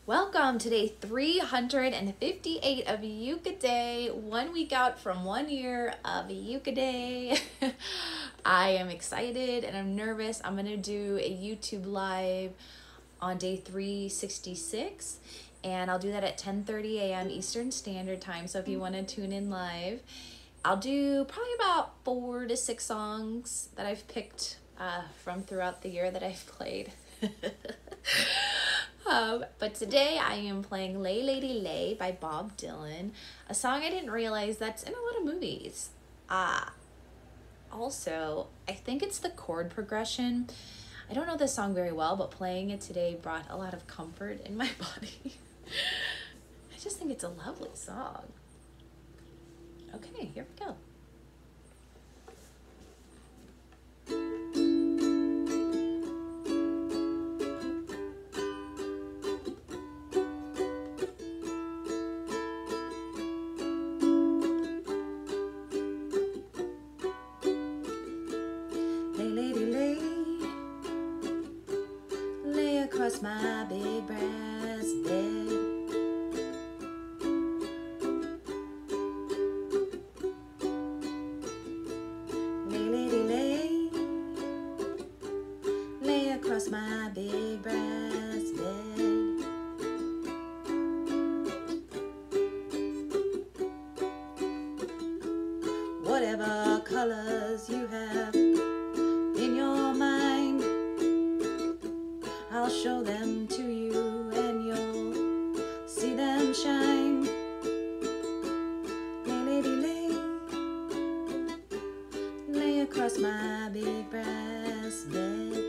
Welcome to day 358 of Uke A, 1 week out from 1 year of Uke A. I am excited and I'm nervous. I'm gonna do a YouTube live on day 366 and I'll do that at 10:30 a.m. Eastern Standard Time. So if you want to tune in live, I'll do probably about 4 to 6 songs that I've picked from throughout the year that I've played. But today I am playing Lay Lady Lay by Bob Dylan, a song I didn't realize that's in a lot of movies. Also, I think it's the chord progression. I don't know this song very well, but playing it today brought a lot of comfort in my body. I just think it's a lovely song. Okay, here we go. Lay, lady, lay across my big brass bed. Lay, lady, lay across my big brass bed. Whatever colors you have in your mind, I'll show them to you and you'll see them shine. Lay, lady, lay across my big brass bed.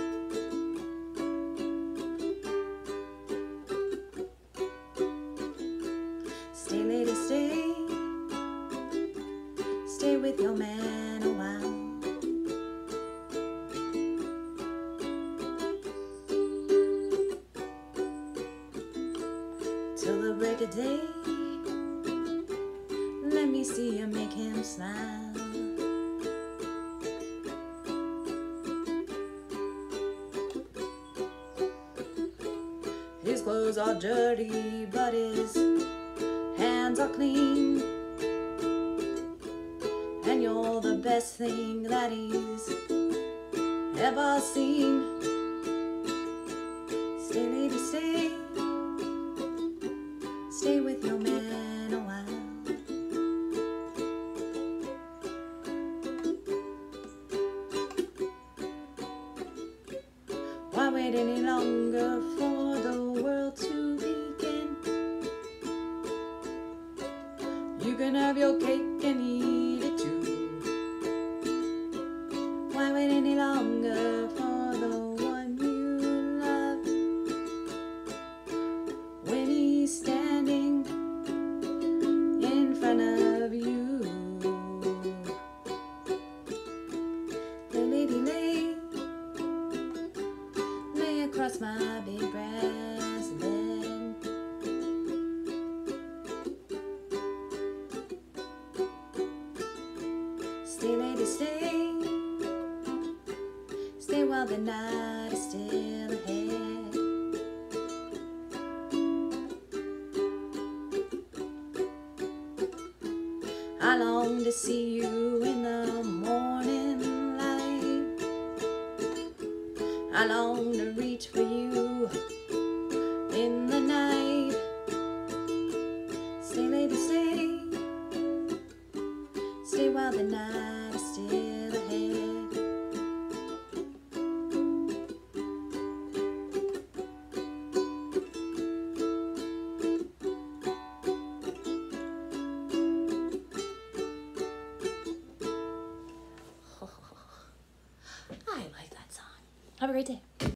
Stay, lady, stay with your man a while. Till the break of day, let me see you make him smile. His clothes are dirty, but his hands are clean, and you're the best thing that he's ever seen. Stay, lady, stay with your man a while. Why wait any longer for the world to begin? You can have your cake and eat it too. Why wait any longer for the one you love when he's standing in front of you? Lay, lady, lay across my big brass bed. Stay, lady, stay while the night is still ahead. I long to see you in the morning light. I long to reach for you in the night. Stay, lady, stay while the night is still ahead. I like that song. Have a great day.